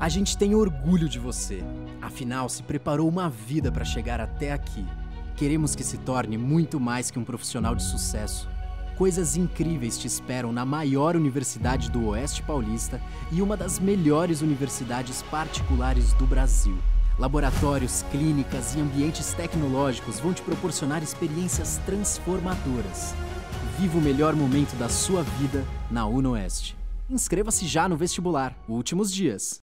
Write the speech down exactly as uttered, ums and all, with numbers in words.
A gente tem orgulho de você. Afinal, se preparou uma vida para chegar até aqui. Queremos que se torne muito mais que um profissional de sucesso. Coisas incríveis te esperam na maior universidade do Oeste Paulista e uma das melhores universidades particulares do Brasil. Laboratórios, clínicas e ambientes tecnológicos vão te proporcionar experiências transformadoras. Viva o melhor momento da sua vida na UnoOeste. Inscreva-se já no vestibular. Últimos dias.